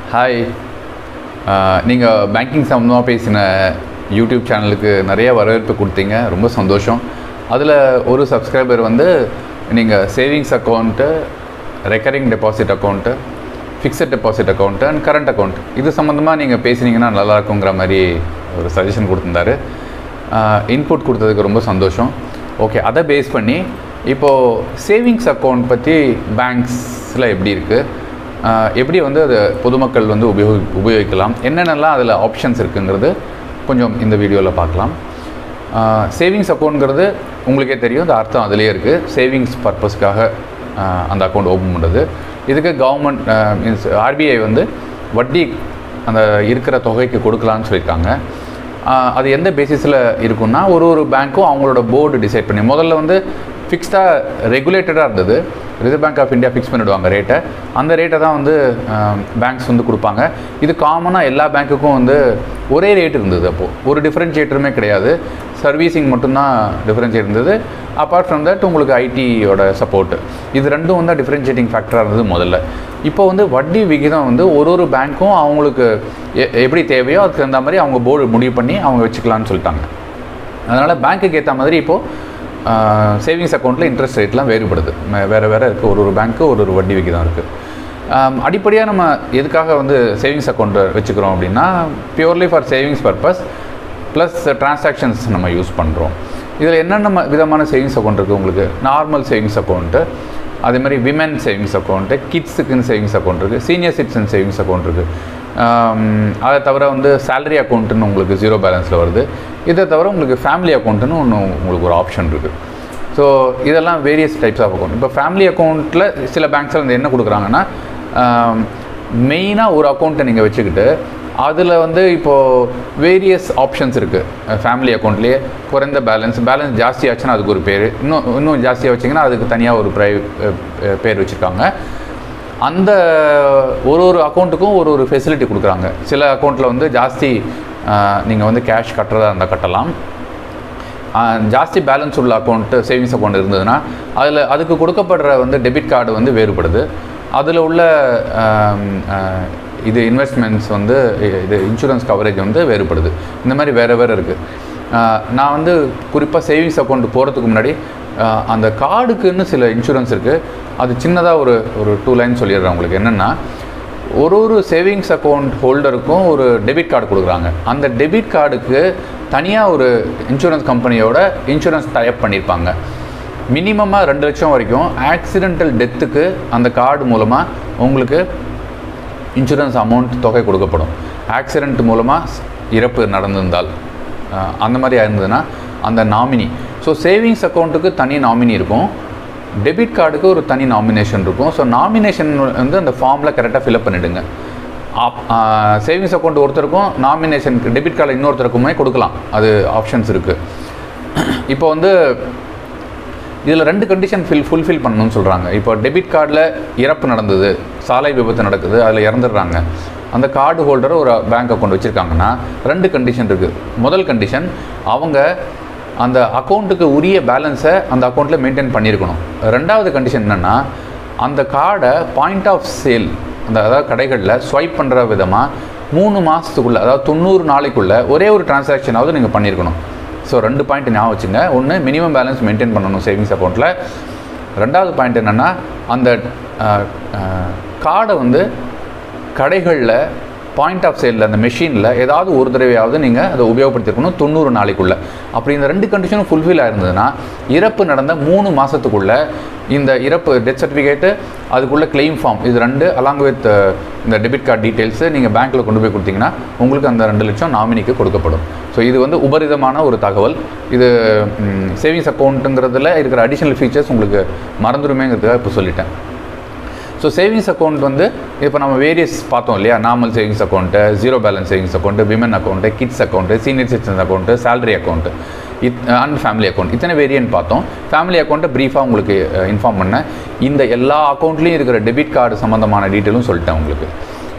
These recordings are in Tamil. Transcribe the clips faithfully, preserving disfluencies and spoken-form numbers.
ஹாய், நீங்கள் பேங்கிங் சம்மந்தமாக பேசின யூடியூப் சேனலுக்கு நிறைய வரவேற்பு கொடுத்தீங்க, ரொம்ப சந்தோஷம். அதில் ஒரு சப்ஸ்கிரைபர் வந்து நீங்கள் savings account, recurring deposit account, fixed deposit account and current account இது சம்மந்தமாக நீங்கள் பேசுனீங்கன்னா நல்லாயிருக்குங்கிற மாதிரி ஒரு சஜஷன் கொடுத்துருந்தாரு. இன்புட் கொடுத்ததுக்கு ரொம்ப சந்தோஷம். ஓகே, அதை பேஸ் பண்ணி இப்போது சேவிங்ஸ் அக்கௌண்ட் பற்றி பேங்க்ஸில் எப்படி இருக்குது, எப்படி வந்து அதை பொதுமக்கள் வந்து உபயோகி உபயோகிக்கலாம் என்னென்னலாம் அதில் ஆப்ஷன்ஸ் இருக்குங்கிறது கொஞ்சம் இந்த வீடியோவில் பார்க்கலாம். சேவிங்ஸ் அக்கௌண்ட்ங்கிறது உங்களுக்கே தெரியும், இந்த அர்த்தம் அதிலே இருக்குது. சேவிங்ஸ் பர்பஸ்க்காக அந்த அக்கௌண்ட் ஓப்பன் பண்ணுறது. இதுக்கு கவர்மெண்ட் மீன்ஸ் ஆர்பிஐ வந்து வட்டி அந்த இருக்கிற தொகைக்கு கொடுக்கலான்னு சொல்லியிருக்காங்க. அது எந்த பேசிஸில் இருக்குன்னா, ஒரு ஒரு பேங்க்கும் அவங்களோட போர்டு டிசைட் பண்ணி, முதல்ல வந்து ஃபிக்ஸ்டாக ரெகுலேட்டடாக இருந்தது. Reserve bank of India fix பண்ணிவிடுவாங்க ரேட்டை. அந்த ரேட்டை தான் வந்து பேங்க்ஸ் வந்து கொடுப்பாங்க. இது காமனாக எல்லா பேங்க்குக்கும் வந்து ஒரே ரேட் இருந்தது. அப்போது ஒரு டிஃப்ரென்ஷியேட்டருமே கிடையாது, சர்வீசிங் மட்டும்தான் டிஃப்ரென்ஷியேட் இருந்தது. அப்பார்ட் ஃப்ரம் தட் உங்களுக்கு ஐடியோட சப்போர்ட்டு, இது ரெண்டும் வந்து டிஃப்ரென்ஷியேட்டிங் ஃபேக்டராக இருந்தது முதல்ல. இப்போ வந்து வட்டி விகிதம் வந்து ஒரு ஒரு பேங்க்கும் அவங்களுக்கு எப்படி தேவையோ அதுக்கு தகுந்த மாதிரி அவங்க போர்டு முடிவு பண்ணி அவங்க வச்சுக்கலான்னு சொல்லிட்டாங்க. அதனால் பேங்க்குக்கு ஏற்ற மாதிரி இப்போது சேவிங்ஸ் அக்கௌண்ட்டில் இன்ட்ரெஸ்ட் ரேட்லாம் வேறுபடுது, வேறு வேறு இருக்குது. ஒரு ஒரு பேங்க்கு ஒரு ஒரு வட்டி விகிதம் இருக்குது. அடிப்படையாக நம்ம எதுக்காக வந்து சேவிங்ஸ் அக்கௌண்ட்டை வச்சுக்கிறோம் அப்படின்னா, purely for savings purpose plus transactions நம்ம யூஸ் பண்ணுறோம். இதில் என்னென்ன விதமான சேவிங்ஸ் அக்கௌண்ட் இருக்குது உங்களுக்கு? நார்மல் சேவிங்ஸ் அக்கௌண்ட்டு, அதே மாதிரி விமென் சேவிங்ஸ் அக்கௌண்ட்டு, கிட்ஸுக்குன்னு சேவிங்ஸ் அக்கௌண்ட் இருக்குது, சீனியர் சிட்டிசன் சேவிங்ஸ் அக்கௌண்ட் இருக்குது. அதை தவிர வந்து சேலரி அக்கௌண்ட்டுன்னு உங்களுக்கு ஜீரோ பேலன்ஸில் வருது. இதை தவிர உங்களுக்கு ஃபேமிலி அக்கௌண்ட்டுன்னு ஒன்று உங்களுக்கு ஒரு ஆப்ஷன் இருக்குது. ஸோ இதெல்லாம் வேரியஸ் டைப்ஸ் ஆஃப் அக்கௌண்ட். இப்போ ஃபேமிலி அக்கௌண்ட்டில் சில பேங்க்ஸில் வந்து என்ன கொடுக்குறாங்கன்னா, மெயினாக ஒரு அக்கௌண்ட்டை நீங்கள் வச்சுக்கிட்டு அதில் வந்து இப்போது வேரியஸ் ஆப்ஷன்ஸ் இருக்குது. ஃபேமிலி அக்கௌண்ட்லேயே குறைந்த பேலன்ஸ், பேலன்ஸ் ஜாஸ்தி ஆச்சுன்னா அதுக்கு ஒரு பேர், இன்னும் இன்னும் ஜாஸ்தியாக வச்சிங்கன்னா அதுக்கு தனியாக ஒரு ப்ரை பேர் வச்சுருக்காங்க. அந்த ஒரு ஒரு அக்கௌண்ட்டுக்கும் ஒரு ஒரு ஃபெசிலிட்டி கொடுக்குறாங்க. சில அக்கௌண்ட்டில் வந்து ஜாஸ்தி நீங்கள் வந்து கேஷ் கட்டுறதா இருந்தால் கட்டலாம். ஜாஸ்தி பேலன்ஸ் உள்ள அக்கௌண்ட்டு, சேவிங்ஸ் அக்கௌண்ட் இருந்ததுன்னா அதில் அதுக்கு கொடுக்கப்படுற வந்து டெபிட் கார்டு வந்து வேறுபடுது. அதில் உள்ள இது இன்வெஸ்ட்மெண்ட்ஸ் வந்து இது இன்சூரன்ஸ் கவரேஜ் வந்து வேறுபடுது. இந்த மாதிரி வேறு வேறு இருக்குது. நான் வந்து குறிப்பாக சேவிங்ஸ் அக்கௌண்ட் போகிறதுக்கு முன்னாடி அந்த கார்டுக்குன்னு சில இன்சூரன்ஸ் இருக்குது. அது சின்னதாக ஒரு ஒரு டூ லைன் சொல்லிடுறேன் உங்களுக்கு. என்னென்னா, ஒரு ஒரு சேவிங்ஸ் அக்கௌண்ட் ஹோல்டருக்கும் ஒரு டெபிட் கார்டு கொடுக்குறாங்க. அந்த டெபிட் கார்டுக்கு தனியாக ஒரு இன்சூரன்ஸ் கம்பெனியோட இன்சூரன்ஸ் டைப் பண்ணியிருப்பாங்க. மினிமமாக ரெண்டு லட்சம் வரைக்கும் ஆக்சிடென்டல் டெத்துக்கு அந்த கார்டு மூலமாக உங்களுக்கு இன்சூரன்ஸ் அமௌண்ட் தொகை கொடுக்கப்படும். ஆக்சிடெண்ட் மூலமாக இறப்பு நடந்திருந்தால், அந்த மாதிரி இருந்ததுன்னா அந்த நாமினி. ஸோ சேவிங்ஸ் அக்கௌண்ட்டுக்கு தனி நாமினி இருக்கும், டெபிட் கார்டுக்கு ஒரு தனி நாமினேஷன் இருக்கும். ஸோ நாமினேஷன் வந்து அந்த ஃபார்மில் கரெக்டாக ஃபில்அப் பண்ணிவிடுங்க. சேவிங்ஸ் அக்கௌண்ட் ஒருத்தருக்கும் நாமினேஷனுக்கு டெபிட் கார்டு இன்னொருத்தருக்குமே கொடுக்கலாம், அது ஆப்ஷன்ஸ் இருக்குது. இப்போ வந்து இதில் ரெண்டு கண்டிஷன் ஃபில் ஃபுல்ஃபில் பண்ணணும்னு சொல்கிறாங்க. இப்போ டெபிட் கார்டில் இறப்பு நடந்தது, சாலை விபத்து நடக்குது, அதில் இறந்துடுறாங்க. அந்த கார்டு ஹோல்டரை ஒரு பேங்க் அக்கௌண்ட் வச்சுருக்காங்கன்னா ரெண்டு கண்டிஷன் இருக்குது. முதல் கண்டிஷன், அவங்க அந்த அக்கௌண்ட்டுக்கு உரிய பேலன்ஸை அந்த அக்கௌண்ட்டில் மெயின்டைன் பண்ணியிருக்கணும். ரெண்டாவது கண்டிஷன் என்னென்னா, அந்த கார்டை பாயிண்ட் ஆஃப் சேல், அந்த அதாவது கடைகளில் ஸ்வைப் பண்ணுற விதமாக மூணு மாதத்துக்குள்ளே, அதாவது தொண்ணூறு நாளைக்குள்ளே ஒரே ஒரு டிரான்சாக்ஷனாவது நீங்கள் பண்ணியிருக்கணும். ஸோ ரெண்டு பாயிண்ட் ஞாபகம் வச்சுங்க. ஒன்று, மினிமம் பேலன்ஸ் மெயின்டைன் பண்ணணும் சேவிங்ஸ் அக்கௌண்ட்டில். ரெண்டாவது பாயிண்ட் என்னென்னா, அந்த கார்டை வந்து கடைகளில் பாயிண்ட் ஆஃப் சேலில் அந்த மெஷினில் ஏதாவது ஒரு தடவையாவது நீங்கள் அதை உபயோகப்படுத்திருக்கணும் தொண்ணூறு நாளைக்குள்ளே. அப்படி இந்த ரெண்டு கண்டிஷனும் ஃபுல்ஃபில் ஆயிருந்ததுன்னா, இறப்பு நடந்த மூணு மாதத்துக்குள்ளே இந்த இறப்பு டெத் சர்டிஃபிகேட்டு, அதுக்குள்ளே கிளைம் ஃபார்ம், இது ரெண்டு அலாங் வித் இந்த டெபிட் கார்டு டீட்டெயில்ஸு நீங்கள் பேங்க்கில் கொண்டு போய் கொடுத்தீங்கன்னா உங்களுக்கு அந்த ரெண்டு லட்சம் நாமினிக்கு கொடுக்கப்படும். ஸோ இது வந்து உபரிதமான ஒரு தகவல். இது சேவிங்ஸ் அக்கௌண்ட்டுங்கிறதுல இருக்கிற அடிஷ்னல் ஃபீச்சர்ஸ் உங்களுக்கு மறந்துடுமேங்கிறதுக்காக இப்போ சொல்லிட்டேன். ஸோ சேவிங்ஸ் அக்கௌண்ட் வந்து இப்போ நம்ம வேரியஸ் பார்த்தோம் இல்லையா, normal savings account, zero balance savings account, women account, kids account, senior citizen account, salary account, இத் அண்ட் ஃபேமிலி அக்கௌண்ட், இத்தனை வேரியன்ட் பார்த்தோம். ஃபேமிலி அக்கௌண்ட்டை ப்ரீஃபாக உங்களுக்கு இன்ஃபார்ம் பண்ணேன். இந்த எல்லா அக்கௌண்ட்லேயும் இருக்கிற டெபிட் கார்டு சம்மந்தமான டீட்டெயிலும் சொல்லிட்டேன் உங்களுக்கு.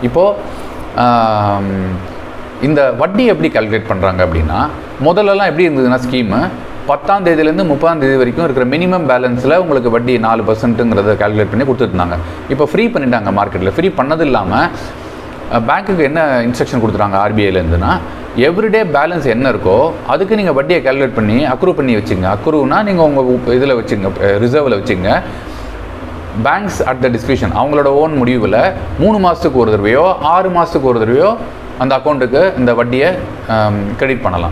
இப்போது இந்த வட்டி எப்படி கால்குலேட் பண்ணுறாங்க அப்படின்னா, முதல்லலாம் எப்படி இருந்ததுன்னா, ஸ்கீமு பத்தாம் தேதியிலேருந்து முப்பதாம் தேதி வரைக்கும் இருக்கிற மினிமம் பேலன்ஸில் உங்களுக்கு வட்டி நாலு பர்சன்ட்டுங்கிறத கால்குலேட் பண்ணி கொடுத்துருந்தாங்க. இப்போ ஃப்ரீ பண்ணிட்டாங்க மார்க்கெட்டில். ஃப்ரீ பண்ணது இல்லாமல் பேங்க்குக்கு என்ன இன்ஸ்ட்ரக்ஷன் கொடுத்துறாங்க ஆர்பிஐலேருந்துன்னா, எவ்ரிடே பேலன்ஸ் என்ன இருக்கோ அதுக்கு நீங்கள் வட்டியை கேல்குலேட் பண்ணி அக்ரூ பண்ணி வச்சுங்க. அக்ரூனா நீங்கள் உங்கள் இதில் வச்சுங்க, ரிசர்வில் வச்சுங்க. பேங்க்ஸ் அட் த டிஸ்கிரிப்ஷன், அவங்களோட ஓன் முடிவில் மூணு மாதத்துக்கு ஒரு தடவையோ ஆறு மாதத்துக்கு ஒரு தடவையோ அந்த அக்கௌண்ட்டுக்கு இந்த வட்டியை கிரெடிட் பண்ணலாம்.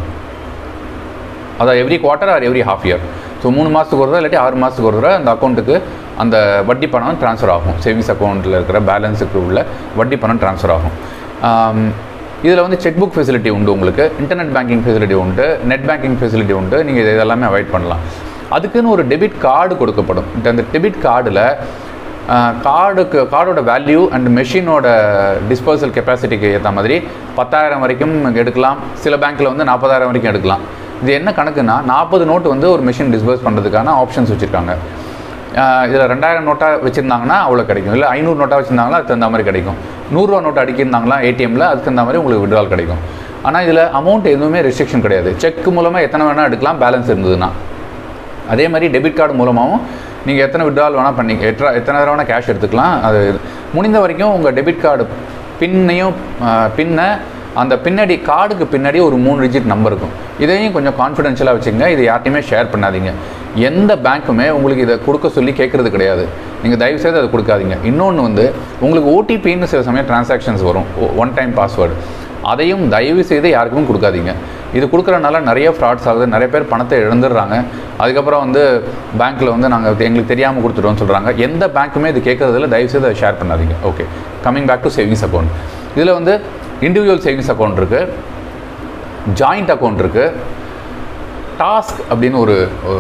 அதாவது every quarter or every half year. So மூணு மாதத்துக்கு ஒரு தடவை இல்லாட்டி ஆறு மாதத்துக்கு ஒரு தடவை அந்த அக்கௌண்ட்டுக்கு அந்த வட்டி பணம் ட்ரான்ஸ்ஃபர் ஆகும். சேவிங்ஸ் அக்கௌண்ட்டில் இருக்கிற பேலன்ஸுக்கு உள்ள வட்டி பணம் ட்ரான்ஸ்ஃபர் ஆகும். இதில் வந்து செக் புக் ஃபெசிலிட்டி உண்டு, உங்களுக்கு இன்டர்நெட் பேங்கிங் ஃபெசிலிட்டி உண்டு, நெட் பேங்கிங் ஃபெசிலிட்டி உண்டு. நீங்கள் இது எல்லாமே அவாய்ட் பண்ணலாம். அதுக்குன்னு ஒரு டெபிட் கார்டு கொடுக்கப்படும். அந்த டெபிட் கார்டில் கார்டுக்கு கார்டோட வேல்யூ அண்ட் மெஷினோட டிஸ்போசல் கெப்பாசிட்டிக்கு ஏற்ற மாதிரி பத்தாயிரம் வரைக்கும் எடுக்கலாம். சில பேங்க்கில் வந்து நாற்பதாயிரம் வரைக்கும் எடுக்கலாம். இது என்ன கணக்குன்னா, நாற்பது நோட்டு வந்து ஒரு மிஷின் டிஸ்போஸ் பண்ணுறதுக்கான ஆப்ஷன்ஸ் வச்சுருக்காங்க. இதில் ரெண்டாயிரம் நோட்டாக வச்சுருந்தாங்கன்னா அவ்வளோ கிடைக்கும். இல்லை ஐநூறு நோட்டாக வச்சுருந்தாங்களா அதுக்கு தகுந்த மாதிரி கிடைக்கும். நூறுரூவா நோட்டு அடிக்கிருந்தாங்களா ஏடிஎம்மில் அதுக்கு தகுந்த மாதிரி உங்களுக்கு விட்ரால் கிடைக்கும். ஆனால் இதில் அமௌண்ட் எதுவுமே ரெஸ்ட்ரிக்ஷன் கிடையாது. செக் மூலமாக எத்தனை வேணால் எடுக்கலாம் பேலன்ஸ் இருந்ததுன்னா. அதே மாதிரி டெபிட் கார்டு மூலமாகவும் நீங்கள் எத்தனை விட்ரால் வேணால் பண்ணி எத்தனை எத்தனை தடவை வேணால் கேஷ் எடுத்துக்கலாம். அது முடிந்த வரைக்கும் உங்கள் டெபிட் கார்டு பின்னையும் பின்னை அந்த பின்னாடி கார்டுக்கு பின்னாடி ஒரு மூணு டிஜிட் நம்பர் இருக்கும். இதையும் கொஞ்சம் கான்ஃபிடென்ஷியலாக வச்சுங்க. இது யார்ட்டையுமே ஷேர் பண்ணாதீங்க. எந்த பேங்க்குமே உங்களுக்கு இதை கொடுக்க சொல்லி கேட்குறது கிடையாது. நீங்கள் தயவுசெய்து அதை கொடுக்காதீங்க. இன்னொன்று வந்து உங்களுக்கு ஓடிபின்னு சில சமயம் டிரான்சாக்ஷன்ஸ் வரும், ஒன் டைம் பாஸ்வேர்டு. அதையும் தயவு செய்து யாருக்கும் கொடுக்காதீங்க. இது கொடுக்குறனால நிறைய ஃப்ராட்ஸ் ஆகுது. நிறைய பேர் பணத்தை இழந்துடுறாங்க. அதுக்கப்புறம் வந்து பேங்க்கில் வந்து நாங்கள் எங்களுக்கு தெரியாமல் கொடுத்துட்டோம்னு சொல்கிறாங்க. எந்த பேங்க்குமே இது கேட்குறதில்ல. தயவுசெய்து அதை ஷேர் பண்ணாதீங்க. Okay, coming back to savings account. இதில் வந்து இண்டிவிஜுவல் சேவிங்ஸ் அக்கௌண்ட் இருக்குது, ஜாயிண்ட் அக்கௌண்ட் இருக்குது, டாஸ்க் அப்படின்னு ஒரு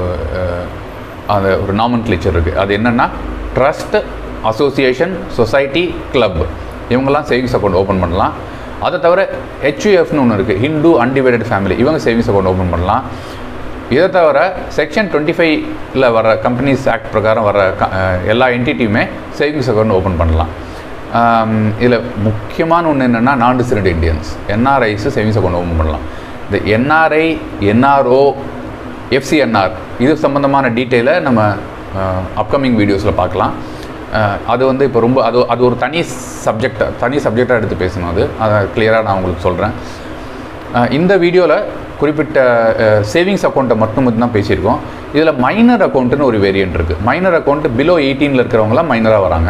அந்த ஒரு நாமன்க்ளேச்சர் இருக்குது. அது என்னென்னா ட்ரஸ்ட், அசோசியேஷன், சொசைட்டி, கிளப், இவங்கெல்லாம் சேவிங்ஸ் அக்கௌண்ட் ஓப்பன் பண்ணலாம். அதை தவிர ஹெச்யூஎஃப்னு ஒன்று இருக்குது, ஹிந்து அன்டிவைடட் ஃபேமிலி, இவங்க சேவிங்ஸ் அக்கௌண்ட் ஓப்பன் பண்ணலாம். இதை தவிர செக்ஷன் டுவெண்ட்டி ஃபைவ்ல வர கம்பெனிஸ் ஆக்ட் பிரகாரம் வர எல்லா என்டிட்டியுமே சேவிங்ஸ் அக்கௌண்ட் ஓப்பன் பண்ணலாம். இதில் முக்கியமான ஒன்று என்னென்னா non resident Indians, NRIs savings account open பண்ணலாம். இந்த என்ஆர்ஐ, என்ஆர்ஓ, எஃப்சிஎன்ஆர் இது சம்மந்தமான டீட்டெயிலை நம்ம அப்கமிங் வீடியோஸில் பார்க்கலாம். அது வந்து இப்போ ரொம்ப அது அது ஒரு தனி சப்ஜெக்டாக தனி சப்ஜெக்டாக எடுத்து பேசணும். அது அதை கிளியராக நான் உங்களுக்கு சொல்கிறேன். இந்த வீடியோவில் குறிப்பிட்ட சேவிங்ஸ் அக்கௌண்ட்டை மட்டும் மட்டும் தான் பேசியிருக்கோம். இதில் மைனர் அக்கௌண்ட்டுன்னு ஒரு வேரியன்ட் இருக்குது. மைனர் அக்கௌண்ட்டு பிலோ எயிட்டீனில் இருக்கிறவங்களாம் மைனராக வராங்க.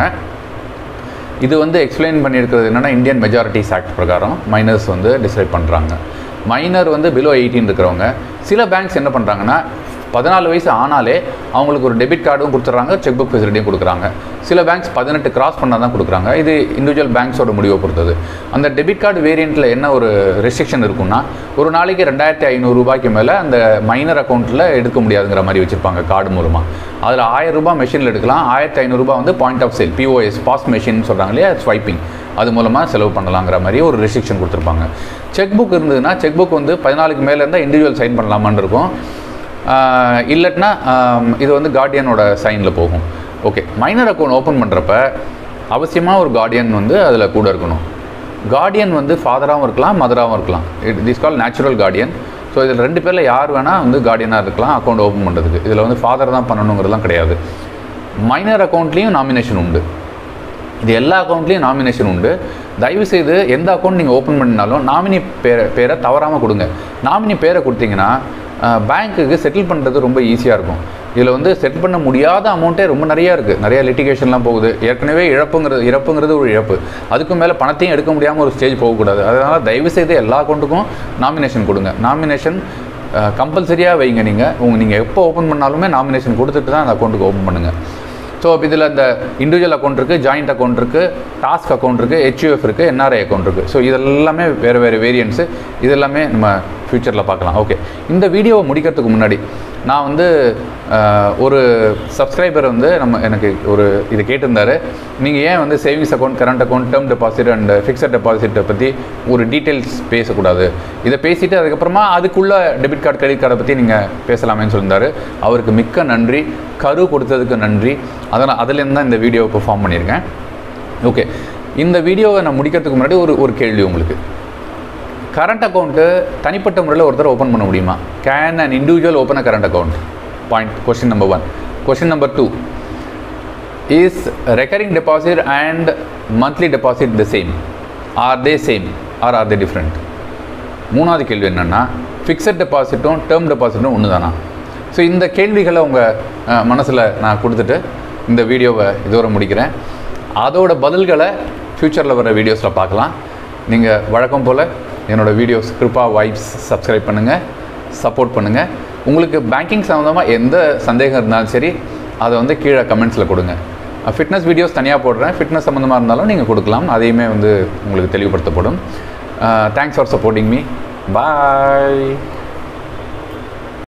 இது வந்து எக்ஸ்பிளைன் பண்ணியிருக்கிறது என்னென்னா இந்தியன் மெஜாரிட்டிஸ் ஆக்ட் பிரகாரம் மைனர்ஸ் வந்து டிசைட் பண்ணுறாங்க. மைனர் வந்து பிலோ எயிட்டீன் இருக்கிறவங்க சில பேங்க்ஸ் என்ன பண்ணுறாங்கன்னா பதினாலு வயசு ஆனாலே அவங்களுக்கு ஒரு டெபிட் கார்டும் கொடுத்துட்றாங்க, செக் புக் ஃபெசிலிட்டியும் கொடுக்குறாங்க. சில பேங்க்ஸ் பதினெட்டு கிராஸ் பண்ணால் தான் கொடுக்குறாங்க. இது இண்டிவிஜுவல் பேங்க்ஸோட முடிவை பொறுத்தது. அந்த டெபிட் கார்டு வேரியண்ட்டில் என்ன ஒரு ரெஸ்ட்ரிக்ஷன் இருக்குன்னா, ஒரு நாளைக்கு ரெண்டாயிரத்தி ஐநூறு ரூபாய்க்கு மேலே அந்த மைனர் அக்கௌண்ட்டில் எடுக்க முடியாதுங்கிற மாதிரி வச்சுருப்பாங்க கார்டு மூலமாக. அதில் ஆயிரம் ரூபாய் மெஷினில் எடுக்கலாம், ஆயிரத்தி ஐநூறுரூபா வந்து point of sale POS POS machine சொல்கிறாங்க இல்லையா, ஸ்வைப்பிங், அது மூலமாக செலவு பண்ணலாங்கிற மாதிரி ஒரு ரெஸ்ட்ரிக்ஷன் கொடுத்துருப்பாங்க. செக் புக் இருந்ததுன்னா செக் புக் வந்து பதினாலுக்கு மேலே இருந்தால் இண்டிவிஜுவல் சைன் பண்ணலாமான்னு இருக்கும். இல்லைன்னா இது வந்து கார்டியனோட சைனில் போகும். ஓகே, மைனர் அக்கௌண்ட் ஓப்பன் பண்ணுறப்ப அவசியமாக ஒரு கார்டியன் வந்து அதில் கூட இருக்கணும். கார்டியன் வந்து ஃபாதராகவும் இருக்கலாம், மதராகவும் இருக்கலாம். It this call natural guardian. So இதில் ரெண்டு பேரில் யார் வேணால் வந்து கார்டியனாக இருக்கலாம் அக்கௌண்ட் ஓப்பன் பண்ணுறதுக்கு. இதில் வந்து ஃபாதர் தான் பண்ணணுங்கிறதுலாம் கிடையாது. மைனர் அக்கௌண்ட்லேயும் நாமினேஷன் உண்டு. இது எல்லா அக்கௌண்ட்லேயும் நாமினேஷன் உண்டு. தயவுசெய்து எந்த அக்கௌண்ட் நீங்கள் ஓப்பன் பண்ணினாலும் நாமினி பேரை பேரை தவறாமல் கொடுங்க. நாமினி பேரை கொடுத்தீங்கன்னா பேங்க்குக்கு செட்டில் பண்ணுறது ரொம்ப ஈஸியாக இருக்கும். இதில் வந்து செட்டில் பண்ண முடியாத அமௌண்ட்டே ரொம்ப நிறையா இருக்குது. நிறையா லிட்டிகேஷன்லாம் போகுது. ஏற்கனவே இழப்புங்கிறது இறப்புங்கிறது ஒரு இழப்பு. அதுக்கு மேலே பணத்தையும் எடுக்க முடியாமல் ஒரு ஸ்டேஜ் போகக்கூடாது. அதனால் தயவுசெய்து எல்லா அக்கௌண்ட்டுக்கும் நாமினேஷன் கொடுங்க. நாமினேஷன் கம்பல்சரியாக வைங்க. நீங்கள் உங்கள் நீங்கள் எப்போ ஓப்பன் பண்ணாலுமே நாமினேஷன் கொடுத்துட்டு தான் அந்த அக்கௌண்ட்டுக்கு ஓப்பன் பண்ணுங்கள். ஸோ இதில் இந்த இண்டிவிஜுவல் அக்கௌண்ட் இருக்குது, ஜாயிண்ட் அக்கௌண்ட் இருக்குது, டாஸ்க் அக்கௌண்ட் இருக்குது, ஹெச்யூஎஃப் இருக்குது, என்ஆர்ஐ அக்கௌண்ட் இருக்குது. ஸோ இதெல்லாமே வேறு வேறு வேரியன்ட்ஸு. இதெல்லாமே நம்ம ஃப்யூச்சரில் பார்க்கலாம். ஓகே, இந்த வீடியோவை முடிக்கிறதுக்கு முன்னாடி நான் வந்து ஒரு சப்ஸ்கிரைபர் வந்து நம்ம எனக்கு ஒரு இது கேட்டிருந்தார். நீங்கள் ஏன் வந்து savings account, current account, term deposit and fixed டெபாசிட்டை பற்றி ஒரு டீட்டெயில்ஸ் பேசக்கூடாது, இதை பேசிவிட்டு அதுக்கப்புறமா அதுக்குள்ளே டெபிட் கார்டு, கிரெடிட் கார்டை பற்றி நீங்கள் பேசலாமேன்னு சொல்லியிருந்தார். அவருக்கு மிக்க நன்றி, கரு கொடுத்ததுக்கு நன்றி. அதனால் அதுலேருந்து தான் இந்த வீடியோவை பெர்ஃபார்ம் பண்ணியிருக்கேன். ஓகே, இந்த வீடியோவை நான் முடிக்கிறதுக்கு முன்னாடி ஒரு ஒரு கேள்வி உங்களுக்கு. கரண்ட் அக்கௌண்ட்டு தனிப்பட்ட முறையில் ஒருத்தர் ஓப்பன் பண்ண முடியுமா? Can and individual open a current account? Point question number one. Question number two, is recurring deposit and monthly deposit the same? Or they same or or they different? மூணாவது கேள்வி என்னென்னா, ஃபிக்ஸட் டெபாசிட்டும் டேர்ம் டெபாசிட்டும் ஒன்று தானா? ஸோ இந்த கேள்விகளை உங்கள் மனசில் நான் கொடுத்துட்டு இந்த வீடியோவை இதோட முடிக்கிறேன். அதோட பதில்களை ஃப்யூச்சரில் வர வீடியோஸில் பார்க்கலாம். நீங்கள் வழக்கம் போல் என்னோடய வீடியோஸ் கிருபா வைப்ஸ் சப்ஸ்கிரைப் பண்ணுங்கள், சப்போர்ட் பண்ணுங்கள். உங்களுக்கு பேங்கிங் சம்மந்தமாக எந்த சந்தேகம் இருந்தாலும் சரி, அதை வந்து கீழே கமெண்ட்ஸில் கொடுங்க. ஃபிட்னஸ் வீடியோஸ் தனியாக போடுறேன், ஃபிட்னஸ் சம்மந்தமாக இருந்தாலும் நீங்கள் கொடுக்கலாம், அதையுமே வந்து உங்களுக்கு தெளிவுபடுத்தப்படும். Thanks for supporting me. Bye.